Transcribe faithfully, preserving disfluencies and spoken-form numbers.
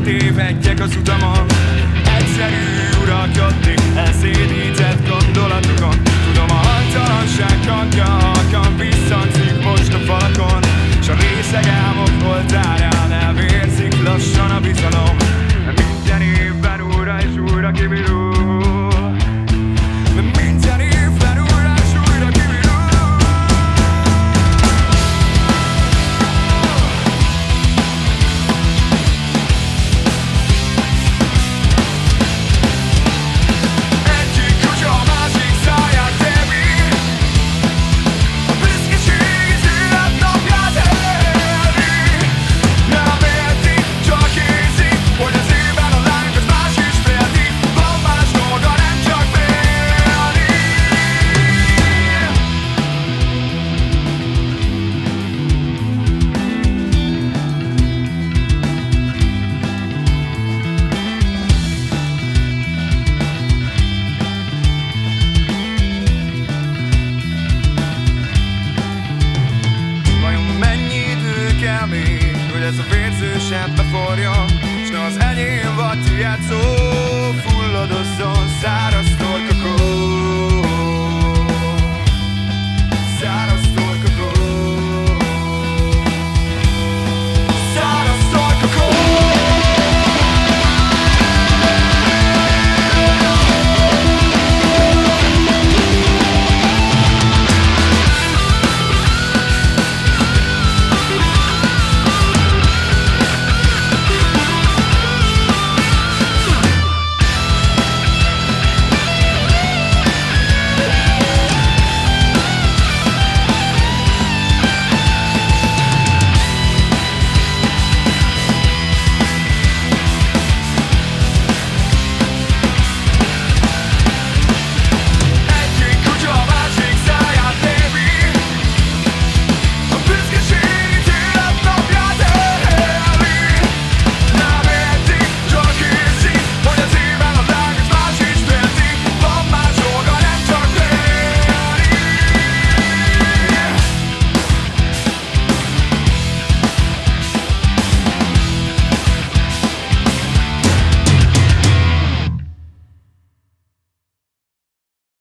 tévedjek az utamon. Egyszerű uralkodni elszédített gondolatokon. Tudom, a hajtalanság hangja halkan visszhangzik most a falakon, s a részeg álmok oltárán elvérzik lassan a bizalom. Minden évben újra és újra kivirul. Minden évben újra és újra kivirul. Egyik kutya a másik száját tevi, a büszkeség az élet napját éli. Nem érti, csak érzi, hogy az évben a láng az más is félti. Van más dolga, nem csak félni. Vajon mennyi idő kell még, hogy ez a vérző seb beforjon, s ne az enyém vagy tiéd szó fulladozzon száraz torkot.